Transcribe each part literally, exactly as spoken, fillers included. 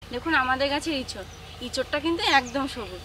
দেখুন আমাদের গাছের ইঁচড়, ইঁচড়টা কিন্তু একদম সবুজ।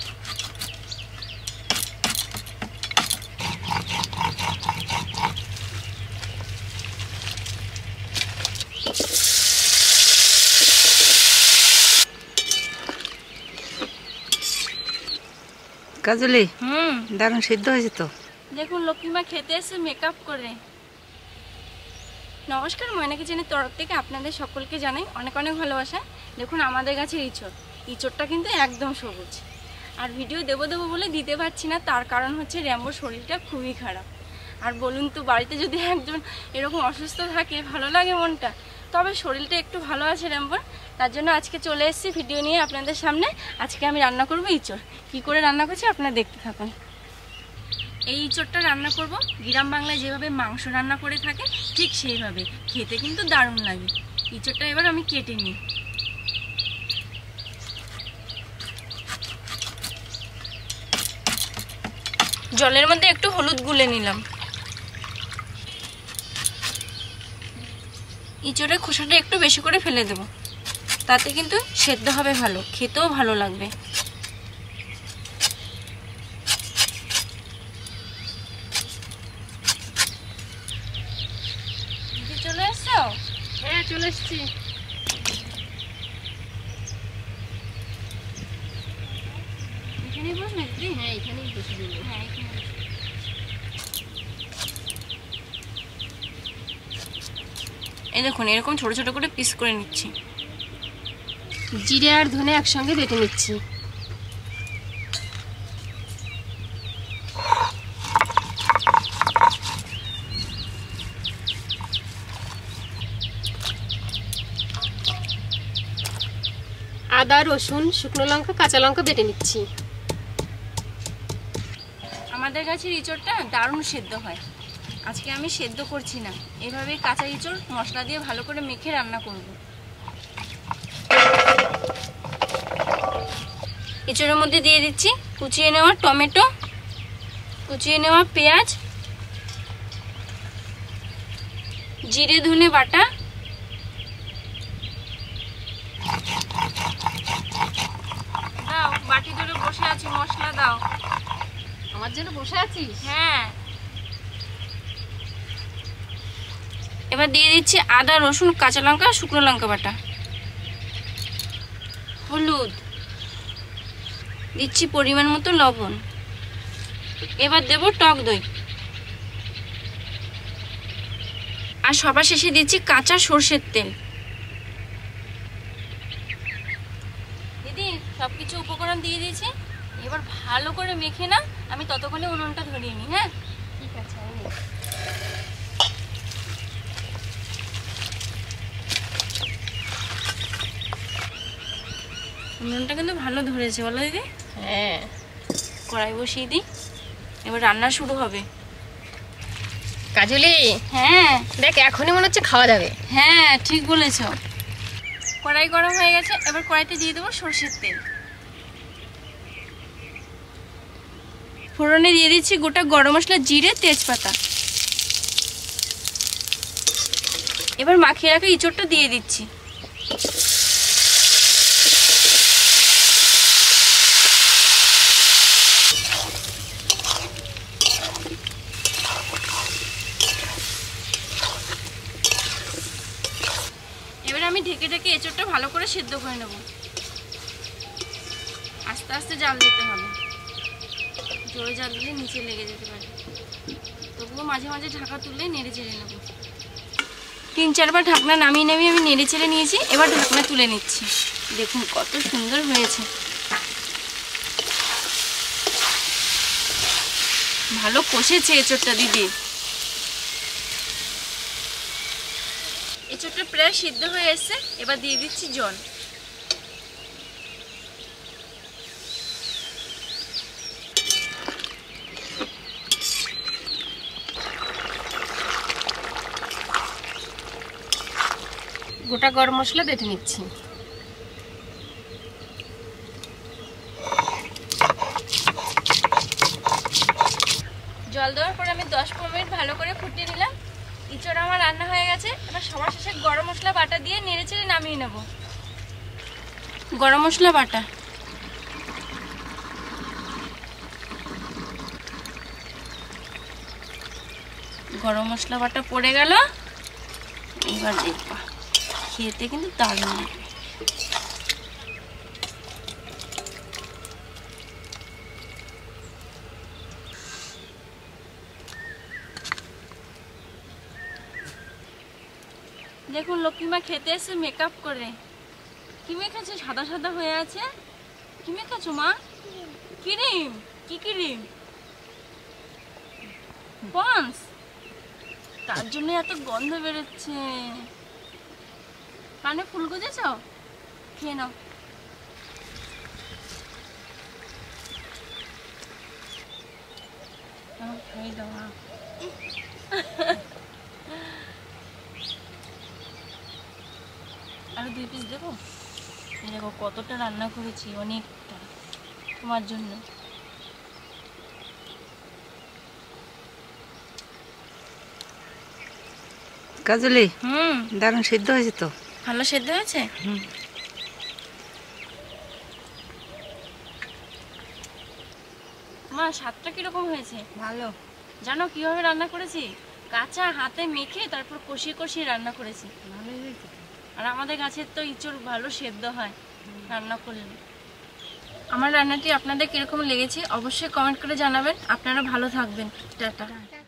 কাজলি, হুম দারুণ সিদ্ধ হয়েছে তো। দেখুন লক্ষ্মীমা খেতে এসে মেকআপ করে। নমস্কার, ময়না কিচেনের তরফ থেকে আপনাদের সকলকে জানাই অনেক অনেক ভালোবাসা। দেখুন আমাদের গাছের ইঁচড়, ইঁচড়টা কিন্তু একদম সবুজ। আর ভিডিও দেবো দেবো বলে দিতে পারছি না, তার কারণ হচ্ছে র্যাম্বোর শরীরটা খুবই খারাপ। আর বলুন তো, বাড়িতে যদি একজন এরকম অসুস্থ থাকে ভালো লাগে মনটা। তবে শরীরটা একটু ভালো আছে র্যাম্বোর, তার জন্য আজকে চলে এসেছি ভিডিও নিয়ে আপনাদের সামনে। আজকে আমি রান্না করবো ইঁচড়। কী করে রান্না করছি আপনারা দেখতে থাকুন। এই ইঁচড়টা রান্না করব গ্রাম বাংলায় যেভাবে মাংস রান্না করে থাকে ঠিক সেইভাবে, খেতে কিন্তু দারুণ লাগে। ইঁচড়টা এবার আমি কেটে নিই। জলের মধ্যে একটু হলুদ গুলে নিলাম। ইঁচড়ের খোসাটা একটু বেশি করে ফেলে দেব, তাতে কিন্তু সেদ্ধ হবে ভালো, খেতেও ভালো লাগবে। চলে এসছো? হ্যাঁ চলে এসছি। এখানেই বসবে দিদি? হ্যাঁ এখানেই বসে দেবো। হ্যাঁ এখানে। এই দেখুন এরকম ছোট ছোট করে পিস করে নিচ্ছি। জিরে আর ধনে একসঙ্গে বেটে নিচ্ছি। আদা রসুন শুকনো লঙ্কা কাঁচা লঙ্কা বেটে নিচ্ছি। আমাদের গাছের ইঁচড়টা দারুণ সেদ্ধ হয়। আজকে আমি সেদ্ধ করছি না, এভাবে কাঁচা ইঁচড় মশলা দিয়ে ভালো করে মেখে রান্না করব। ইঁচড়ের মধ্যে দিয়ে দিচ্ছি কুচিয়ে নেওয়া টমেটো, কুচিয়ে নেওয়া পেঁয়াজ, জিরে ধনে বাটা, দাও বাটি ধরে বসে আছি, মশলা দাও। আমার জন্য বসে আছিস? হ্যাঁ। এবার দিয়ে দিচ্ছি আদা রসুন কাঁচা লঙ্কা শুকনো লঙ্কা বাটা, হলুদ দিচ্ছি পরিমাণ মতো লবণ। এবার দেব টক দই, আর সবার শেষে দিচ্ছি কাঁচা সর্ষের তেল। দিদি সবকিছু উপকরণ দিয়ে দিয়েছি, এবার ভালো করে মেখে না আমি ততক্ষণে উনুনটা ধরিয়ে নিই। হ্যাঁ ঠিক আছে। উনুনটা কিন্তু ভালো ধরেছে বলো দিদি? হ্যাঁ। কড়াই বসিয়ে দিই, এবার রান্না শুরু হবে। কাজলি, হ্যাঁ দেখ এখনই মনে হচ্ছে খাওয়া যাবে। হ্যাঁ ঠিক বলেছ। কড়াই গরম হয়ে গেছে, এবার কড়াইতে দিয়ে দেবো সর্ষের তেল। ফোড়নে দিয়ে দিচ্ছি গোটা গরম মশলা, জিরে, তেজপাতা। এবার মাখিয়ে রাখা ইঁচড়টা দিয়ে দিচ্ছি। এবার আমি ঢেকে ঢেকে এঁচড়টা ভালো করে সেদ্ধ করে নেব। আস্তে আস্তে জাল দিতে হবে, জোরে জাল দিলে নিচে লেগে যেতে পারে। তবুও মাঝে মাঝে ঢাকা তুলে নেড়ে চেড়ে নেব। তিন চারবার ঢাকনা নামিয়ে নামিয়ে আমি নেড়ে চেড়ে নিয়েছি, এবার ঢাকনা তুলে নিচ্ছি। দেখুন কত সুন্দর হয়েছে, ভালো কষেছে এঁচড়টা দিদি। এঁচড়টা প্রায় সিদ্ধ হয়ে এসছে, এবার দিয়ে দিচ্ছি জল। গোটা গরম মশলা বেটে নিচ্ছি। জল দেওয়ার পর আমি দশ পনেরো মিনিট ভালো করে ফুটিয়ে নিলাম। ইঁচড় আমার রান্না হয়ে গেছে, এবার সবার শেষে গরম মশলা বাটা দিয়ে নেড়ে চেড়ে নামিয়ে নেব। গরম মশলা বাটা, গরম মশলা বাটা পড়ে গেল। এবার দেখবা খেতে কিন্তু দারুণ লাগবে। দেখুন লক্ষ্মীমা খেতে এসে মেকআপ করে। কি মেখেছে? সাদা সাদা হয়ে আছে। কি মেখেছো মা? ক্রিম। কি ক্রিম? পন্স। তার জন্য এত গন্ধ বেরোচ্ছে। কানে ফুল গুজেছ? খেয়ে নাও। খাই দাও। আরো দুই পিস দেবো। এই দেখো কতটা রান্না করেছি, অনেকটা তোমার জন্য। কাজলি, হুম, দারুণ সিদ্ধ হয়েছে তো। ভালো সেদ্ধ হয়েছে। হুম। মা স্বাদটা কিরকম হয়েছে? ভালো। জানো কিভাবে রান্না করেছি? কাঁচা হাতে মেখে তারপর কষিয়ে কষিয়ে রান্না করেছি। ভালোই হয়েছে। আর আমাদের গাছের তো ইঁচড় ভালো সেদ্ধ হয় রান্না করলে। আমার রান্নাটি আপনাদের কিরকম লেগেছে অবশ্যই কমেন্ট করে জানাবেন। আপনারা ভালো থাকবেন। টাটা।